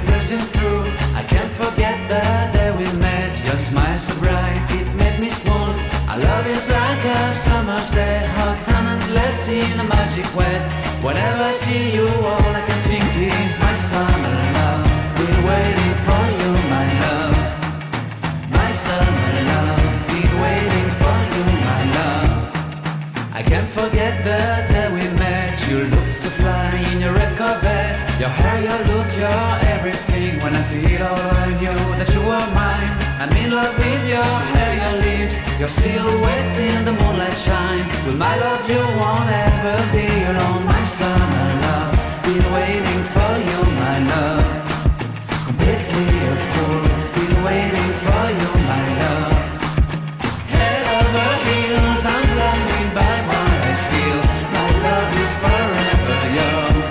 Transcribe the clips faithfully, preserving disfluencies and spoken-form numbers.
pressing through. I can't forget the day we met. Your smile so bright, it made me swoon. Our love is like a summer's day, hot and endless in a magic way. Whenever I see you, all I can think is my summer love. Been waiting for you, my love. My summer love. Been waiting for you, my love. I can't forget the day we met. You looked so fly in your red Corvette. Your hair, your look, your everything. When I see it all, I knew that you were mine. I'm in love with your hair, your lips, your silhouette in the moonlight shine. With my love you won't ever be alone. My summer love, been waiting for you, my love. Completely a fool, been waiting for you, my love. Head over heels, I'm blinded by what I feel. My love is forever yours.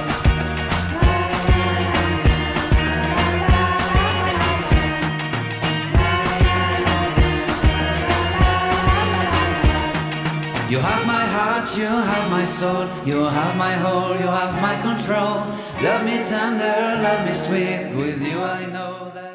You have my heart, you have my soul. You have my whole, you have my control. Love me tender, love me sweet. With you I know that